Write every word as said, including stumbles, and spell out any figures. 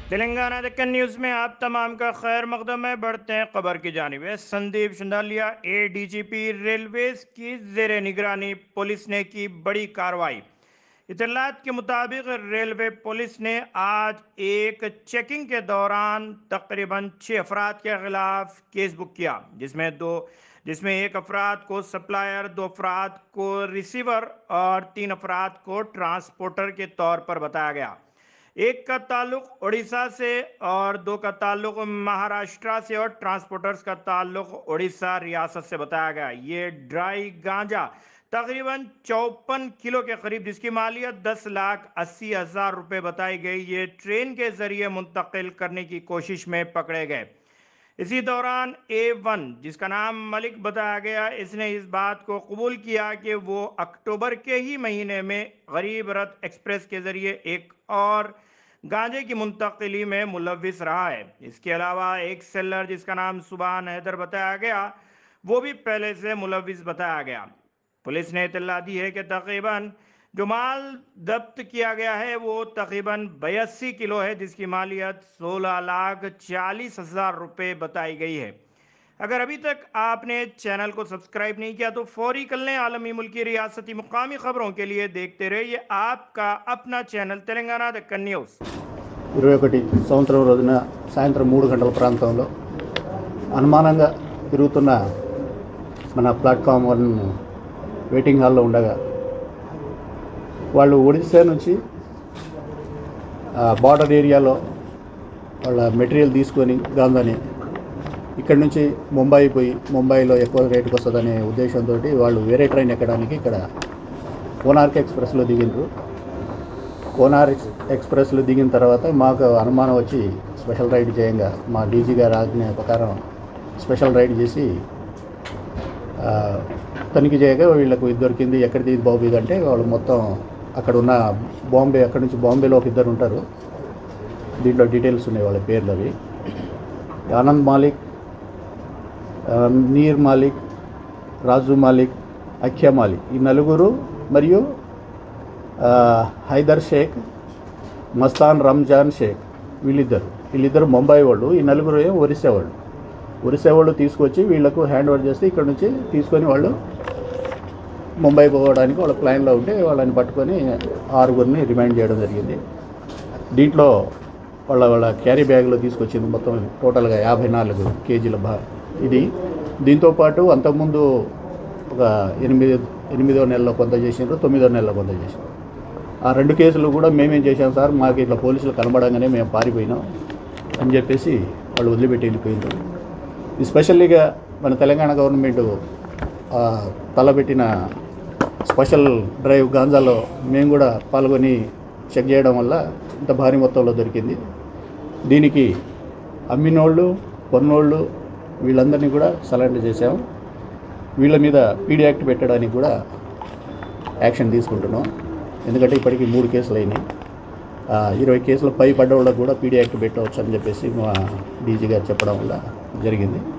Telangana Deccan news में आप तमाम का खैर मकदम है। बढ़ते हैं खबर की जानिब। संदीप शंडालिया एडीजीपी रेलवेज की जेर निगरानी पुलिस ने की बड़ी कार्रवाई। इतलात के मुताबिक रेलवे पुलिस ने आज एक चेकिंग के दौरान तकरीबन छः अफराद के खिलाफ केस बुक किया, जिसमें दो जिसमें एक अफराद को सप्लायर, दो अफराद को रिसीवर और तीन अफराद को ट्रांसपोर्टर के तौर पर बताया गया। एक का ताल्लुक उड़ीसा से और दो का ताल्लुक महाराष्ट्र से और ट्रांसपोर्टर्स का ताल्लुक उड़ीसा रियासत से बताया गया। ये ड्राई गांजा तकरीबन चौपन किलो के करीब, जिसकी मालियत दस लाख अस्सी हजार रुपये बताई गई, ये ट्रेन के जरिए मुंतकिल करने की कोशिश में पकड़े गए। इसी दौरान ए वन, जिसका नाम मलिक बताया गया, इसने इस बात को कबूल किया कि वो अक्टूबर के ही महीने में गरीब रथ एक्सप्रेस के जरिए एक और गांजे की मुंतकिली में मुलविस रहा है। इसके अलावा एक सेलर, जिसका नाम सुबहान हैदर बताया गया, वो भी पहले से मुलविस बताया गया। पुलिस ने इत्तला दी है कि तकरीबन जो माल जब्त किया गया है वो तकरीबन बयासी किलो है, जिसकी मालियत सोलह लाख चालीस हजार रुपये बताई गई है। अगर अभी तक आपने चैनल को सब्सक्राइब नहीं किया तो फौरी कर लें। आलमी, मुल्की, रियासती, मुकामी खबरों के लिए देखते रहिए आपका अपना चैनल तेलंगाना दक्कन न्यूज़। ఇరవై ఒకటి సంవత్సరం రోజున సాయంత్రం మూడు గంటల ప్రాంతంలో అనుమానంగా తిరుగుతున్న మన ప్లాట్ఫామ్ వన్ వెయిటింగ్ హాల్లో ఉండగా వాళ్ళు ఒడిశా నుంచి బార్డర్ ఏరియాలో వాళ్ళ మెటీరియల్ తీసుకొని గాంధాని ఇక్కడి నుంచి ముంబై పోయి ముంబైలో ఎక్కువ రేటుకు వస్తుందనే ఉద్దేశంతో వాళ్ళు వేరే ట్రైన్ ఎక్కడానికి ఇక్కడ కోనార్క్ ఎక్స్ప్రెస్లో దిగిండ్రు. కోనార్క్ ఎక్స్ప్రెస్లో దిగిన తర్వాత మాకు అనుమానం వచ్చి స్పెషల్ రైడ్ చేయంగా మా డీజీ గారి ఆజ్ఞ ప్రకారం స్పెషల్ రైడ్ చేసి తనిఖీ చేయగా వీళ్ళకు ఇది దొరికింది. ఎక్కడిది ఇది బాబు ఇది అంటే వాళ్ళు మొత్తం అక్కడ ఉన్న బాంబే, అక్కడి నుంచి బాంబేలో ఒక ఇద్దరు ఉంటారు, దీంట్లో డీటెయిల్స్ ఉన్నాయి వాళ్ళ పేర్లు. అవి ఆనంద్ మాలిక్, నీర్ మాలిక్, రాజు మాలిక్, అఖ్యా మాలిక్, ఈ నలుగురు మరియు హైదర్ షేక్, మస్తాన్ రంజాన్ షేక్, వీళ్ళిద్దరు వీళ్ళిద్దరు ముంబై వాళ్ళు, ఈ నలుగురు ఒరిస్సా వాళ్ళు. ఒరిస్సా వాళ్ళు తీసుకొచ్చి వీళ్ళకు హ్యాండ్ ఓవర్ చేస్తే ఇక్కడ నుంచి తీసుకొని వాళ్ళు ముంబై పోవడానికి వాళ్ళ ప్లాన్లో ఉంటే వాళ్ళని పట్టుకొని ఆరుగురిని రిమైండ్ చేయడం జరిగింది. దీంట్లో వాళ్ళ వాళ్ళ క్యారీ బ్యాగ్లో తీసుకొచ్చింది మొత్తం టోటల్గా యాభై నాలుగు కేజీల బా ఇది. దీంతోపాటు అంతకుముందు ఒక ఎనిమిది ఎనిమిదో నెలలో కొంత చేసినారు, తొమ్మిదో నెలలో కొంత చేసినారు. ఆ రెండు కేసులు కూడా మేమేం చేశాం సార్, మాకు ఇట్లా పోలీసులు కనబడంగానే మేము పారిపోయినాం అని చెప్పేసి వాళ్ళు వదిలిపెట్టి వెళ్ళిపోయినారు. ఎస్పెషల్లీగా మన తెలంగాణ గవర్నమెంట్ తలపెట్టిన స్పెషల్ డ్రైవ్ గాంజాలో మేము కూడా పాల్గొని చెక్ చేయడం వల్ల ఇంత భారీ మొత్తంలో దొరికింది. దీనికి అమ్మినోళ్ళు, కొన్నోళ్ళు వీళ్ళందరినీ కూడా సరెండర్ చేసాము. వీళ్ళ మీద పీడీ యాక్ట్ పెట్టడానికి కూడా యాక్షన్ తీసుకుంటున్నాం. ఎందుకంటే ఇప్పటికీ మూడు కేసులు అయినాయి. ఇరవై కేసులు పై పడ్డ వాళ్ళకు కూడా పీడీ యాక్ట్ పెట్టవచ్చు అని చెప్పేసి మా డీజీ గారు చెప్పడం వల్ల జరిగింది.